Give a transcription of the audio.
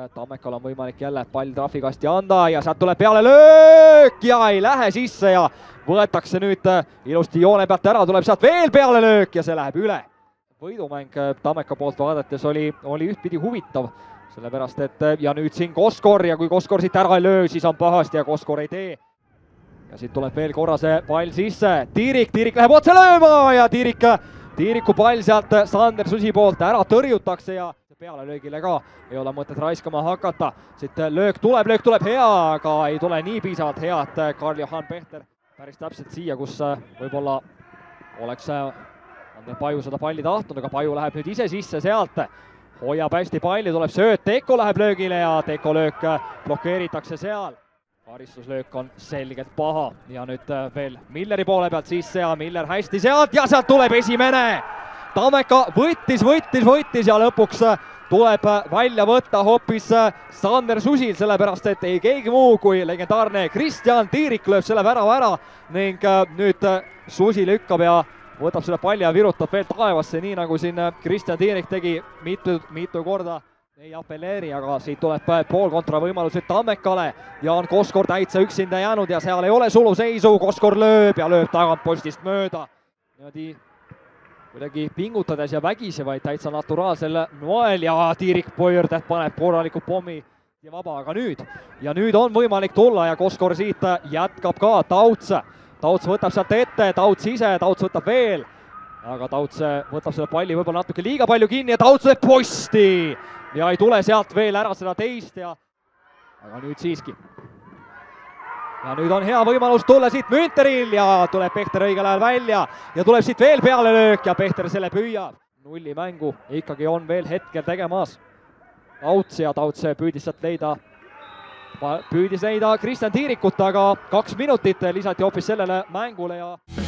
Tammekal on võimalik jälle pall trahvikasti anda ja sealt tuleb peale löök ja ei lähe sisse ja võetakse nüüd ilusti joone pealt ära, tuleb sealt veel peale löök ja see läheb üle. Võidumäng Tammeka poolt vaadates oli ühtpidi huvitav, sellepärast et ja nüüd siin Koskor ja kui Koskor siit ära ei löö, siis on pahasti ja Koskor ei tee. Ja siit tuleb veel korra see pall sisse, Tiirik läheb otse lööma ja Tiiriku pall sealt Sander Susi poolt ära tõrjutakse ja pealelöögile ka ei ole mõtet raiskama hakata. Siit löök tuleb hea, aga ei tule nii piisavalt hea, et Karl-Johan Pehter päris täpselt siia, kus võib-olla oleks Ander Paju seda palli tahtnud, aga Paju läheb nüüd ise sisse sealt. Hoiab hästi palli, tuleb sööt, Teko läheb löögile ja Teko löök blokeeritakse seal. Karistuslöök on selgelt paha ja nüüd veel Milleri poole pealt sisse ja Miller hästi sealt ja sealt tuleb esimene. Tammeka võttis ja lõpuks tuleb välja võtta hoopis Sander Susil, sellepärast et ei keegi muu kui legendaarne Kristjan Tiirik lööb selle värava ära ning nüüd Susi lükkab ja võtab selle palli ja virutab veel taevasse, nii nagu siin Kristjan Tiirik tegi mitu korda. Ei apelleeri, aga siit tuleb poolkontra võimalus nüüd Tammekale ja on Koskor täitsa üksinda jäänud ja seal ei ole suluseisu, Koskor lööb ja lööb tagant postist mööda. Niimoodi kuidagi pingutades ja vägisi, vaid täitsa naturaalsel moel ja Tiirik pöörded paneb korraliku pommi ja vaba, aga nüüd on võimalik tulla ja Koskor siit jätkab ka Tauts. Tauts võtab sealt ette, Tauts ise, Tauts võtab veel, aga Tauts võtab selle palli võib-olla natuke liiga palju kinni ja Tauts lööb posti ja ei tule sealt veel ära seda teist ja aga nüüd siiski. Ja nüüd on hea võimalus tulla siit Münteril ja tuleb Pehter õigel ajal välja ja tuleb siit veel pealelöök ja Pehter selle püüab. Nulli mängu ikkagi on veel hetkel tegemas Tauts ja Tauts püüdis leida Kristjan Tiirikut, aga 2 minutit lisati hoopis sellele mängule ja